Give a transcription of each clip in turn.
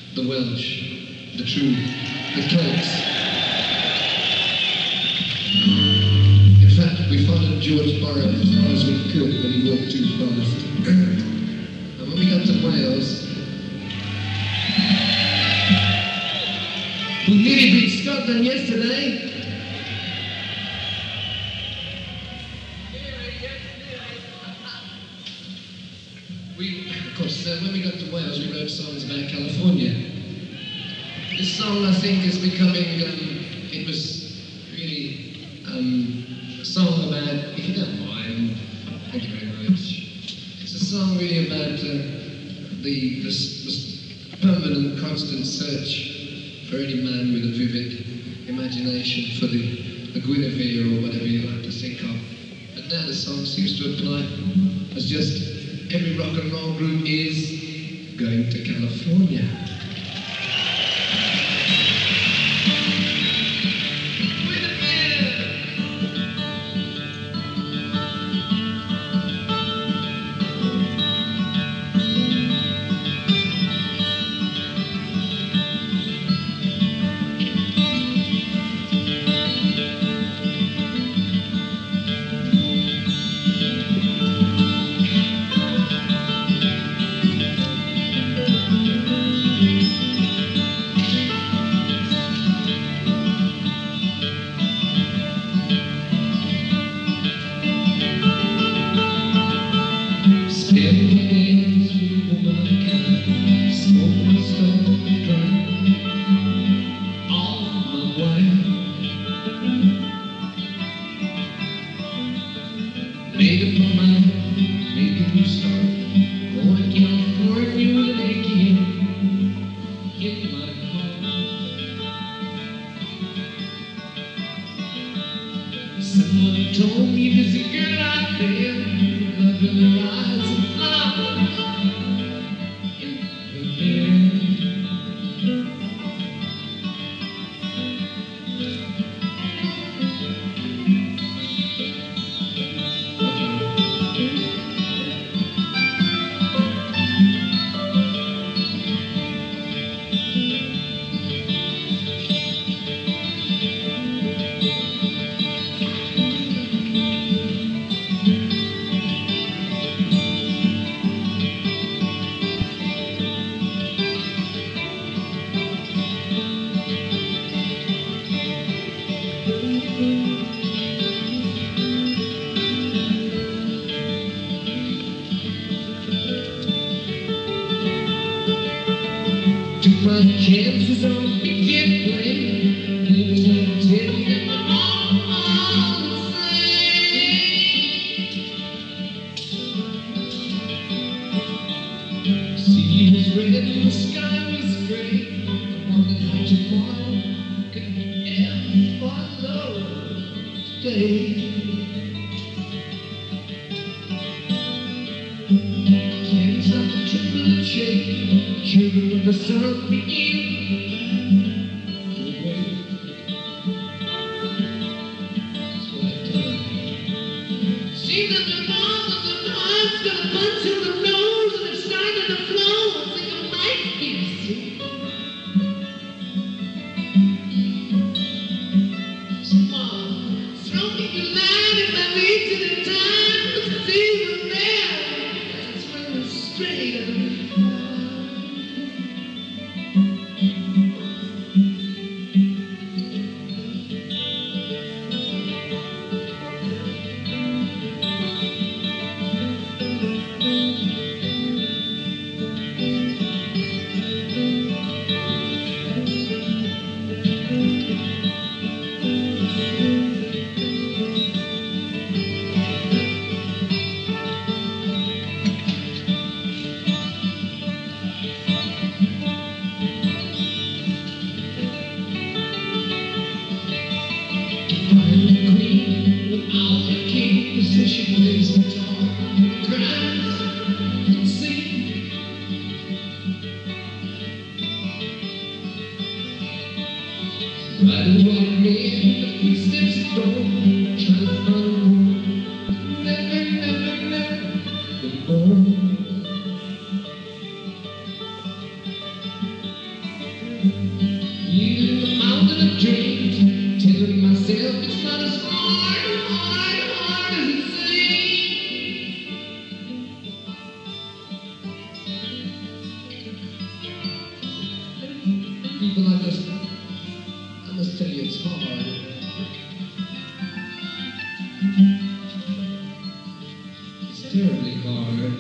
the Welsh, the true, the Celts. In fact, we followed George Borrow as far as we could, but he walked too fast. And when we got to Wales, we nearly beat Scotland yesterday. When we got to Wales, we wrote songs about California. This song, I think, is becoming, it was really a song about, if you don't mind, thank you very much. It's a song really about the permanent, constant search for any man with a vivid imagination for the Guinevere or whatever you like to think of. But now the song seems to apply as just every rock and roll group is going to California. Someone told me there's a girl out there, love in her eyes and flowers in her hair. Took my chances on a big jet plane, and it was gonna tell me that my heart was the same. The sea was red and the sky was gray. I wondered how tomorrow could ever follow today. Can't stop the tremble and shake. Children of the sun begin to wake. It's like time. See that the mouth of the heart's got a punch in the nose and it's starting to flow. I think I might be sick. Someone throw me the line if I reach it in time. It's even there. That's when it's straight up. You, the mountain of dreams, telling myself it's not as hard as it seems. People, I must tell you it's hard. It's terribly hard.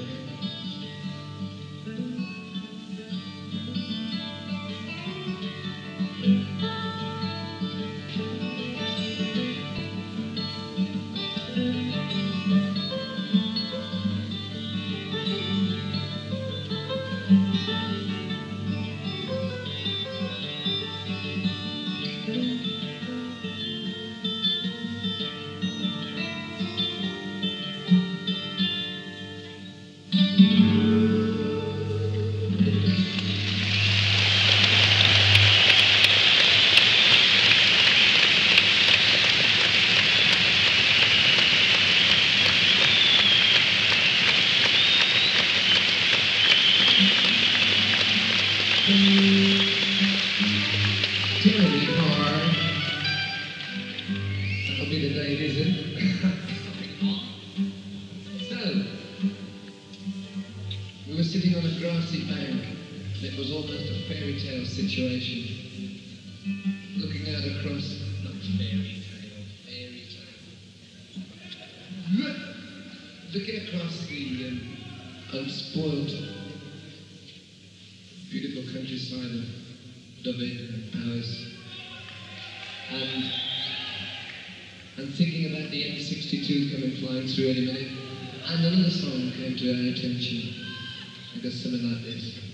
Terribly hard. That'll be the day, is it? So, we were sitting on a grassy bank. It was almost a fairy tale situation. Looking out across, not fairy tale. Looking across the unspoilt, beautiful countryside of Dublin and Paris, and thinking about the M62 coming flying through any minute, and another song came to our attention. It goes something like this.